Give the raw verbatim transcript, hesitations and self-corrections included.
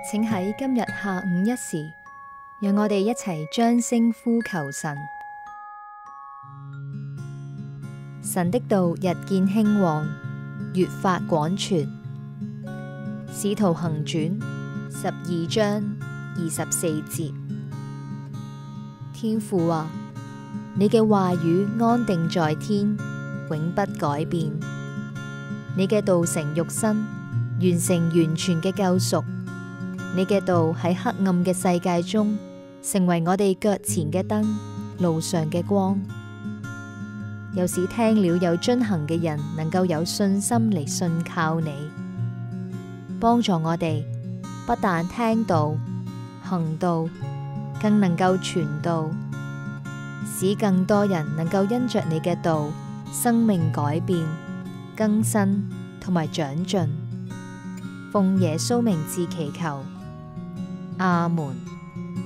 請喺今日下午一時，讓我哋一齊將聲呼求神。神的道日見興旺，越發廣傳。使徒行傳十二章二十四節。天父啊，你嘅話語安定在天，永不改變。你嘅道成肉身，完成完全嘅救贖。你嘅道喺黑暗嘅世界中，成為我哋腳前嘅燈，路上嘅光。又使聽了有遵行嘅人，能夠有信心嚟信靠你，幫助我哋不但聽道、行道，更能夠傳道，使更多人能夠因着你嘅道，生命改變、更新同埋長進。奉耶穌名字祈求，阿門。